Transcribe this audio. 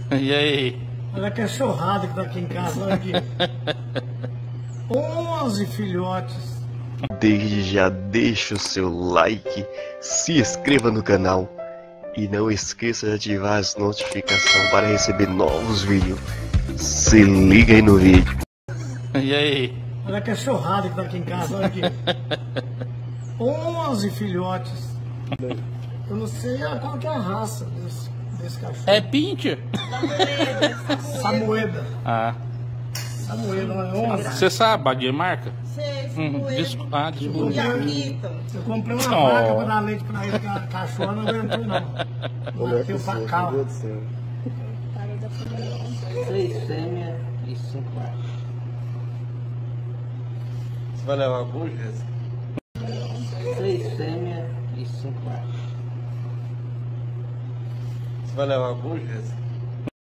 E aí? Olha a cachorrada que tá aqui em casa, olha aqui. 11 filhotes. Desde já deixa o seu like, se inscreva no canal e não esqueça de ativar as notificações para receber novos vídeos. Se liga aí no vídeo. E aí? Olha a cachorrada que tá aqui em casa, olha aqui. 11 filhotes. Eu não sei qual que é a raça desse cachorro. É pincher? Samoeda. Ah. Samoeda, não é 11? Você sabe a de marca? Sei, Samoeda. Desculpa. E Akita. Eu comprei uma vaca pra dar leite pra esse cachorro, não aguentou não. Bateu pra cá. 6 fêmeas e 5 machos. Você vai levar algum, Jéssica? 6 fêmeas e 5 machos. Você vai levar algum, Jéssica?